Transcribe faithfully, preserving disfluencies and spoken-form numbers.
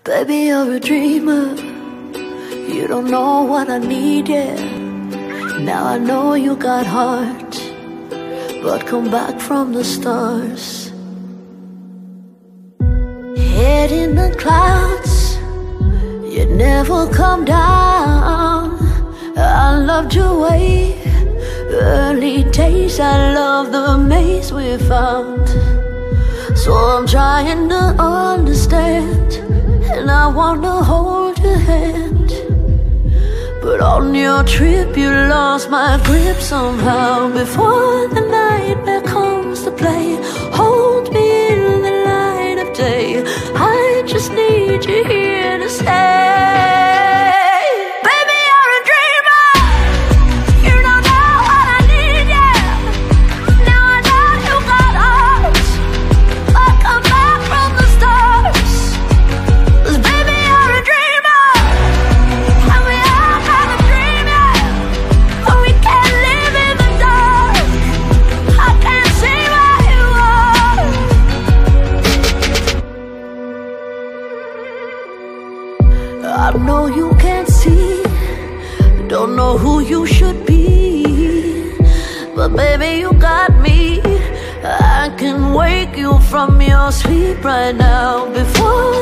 Baby, you're a dreamer. You don't know what I need yet. Now I know you got heart, but come back from the stars. Head in the clouds, you never come down. I loved your way, early days. I love the maze we found. So I'm trying to understand, and I wanna hold your hand. But on your trip you lost my grip somehow. Before the nightmare comes to play, hold me in the light of day. I just need you here to stay. I know you can't see, don't know who you should be, but baby you got me. I can wake you from your sleep right now. Before